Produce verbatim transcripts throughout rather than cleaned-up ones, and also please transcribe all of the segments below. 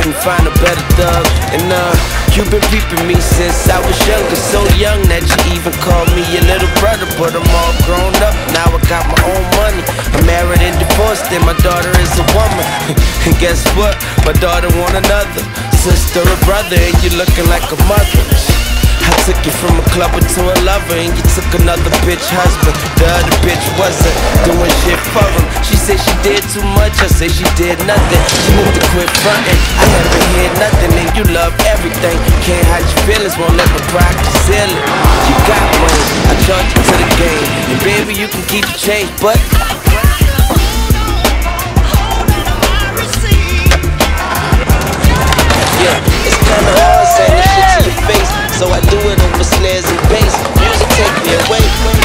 couldn't find a better thug. And uh, you've been peeping me since I was younger, so young that you even called me your little brother. But I'm all grown up, now I got my own money. I'm married and divorced, and my daughter is a woman. And guess what? My daughter want another sister or brother, and you looking like a mother. I took you from a clubber to a lover, and you took another bitch husband. The other bitch wasn't doing shit for him. She said she did too much, I said she did nothing. She moved to quit frontin', I never heard nothing. And you love everything, can't hide your feelings, won't let my pride conceal it. You got money, I charge you to the game, and baby you can keep the change, but yeah, it's kinda hard saying this shit to your face, so I do it over snares and bass. Music take me away.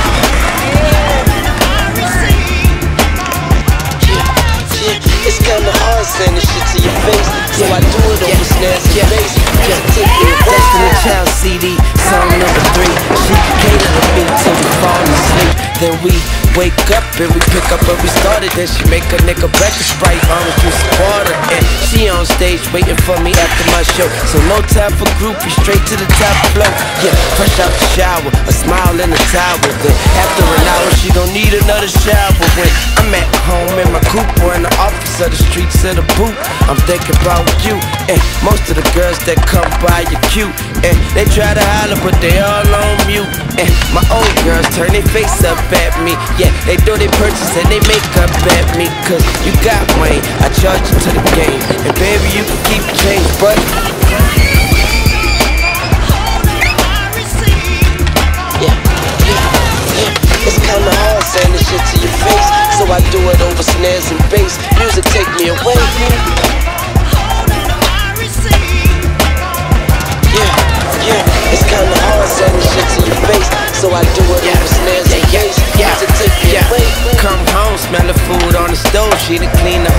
Yeah, yeah, it's kinda hard saying this shit to your face, so I do it over snares and bass. Music take me away. Destiny Child C D, song number three. She catered to me till we fall asleep. Then we wake up and we pick up where we started. Then she make a nigga breakfast, Sprite, orange juice, and water. And she on stage waiting for me after my show, so no time for groupies, straight to the top flow. Yeah, fresh out the shower, a smile in the towel. Then after an hour she don't need another shower. When I'm at home in my coupe or in the office of the streets of the boot, I'm thinking about you. And most of the girls that come by are cute, and they try to holler but they all on mute. And my old girls turn their face up at me. Yeah, they do their purchase and they make up at me. Cause you got money, I charge you to the game, and baby you can keep the change, but yeah, yeah, yeah, it's kinda hard saying this shit to your face, so I do it over snares and bass. Music take me away. Yeah, yeah, it's kinda hard saying this shit to your face, so I do it over snares and bass. Music take me away. Come home, smell the food on the stove. She done clean the